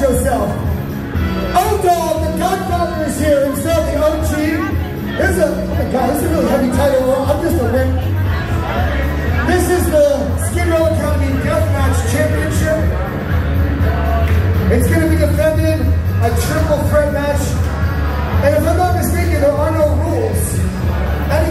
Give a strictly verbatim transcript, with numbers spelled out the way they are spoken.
yourself. O-Dog, the Godfather is here himself, the O G. Here's a, oh my God, this is a really heavy title. I'm just a wimp. This is the Skid Row Academy Deathmatch Championship. It's going to be defended a triple threat match. And if I'm not mistaken, there are no rules. Any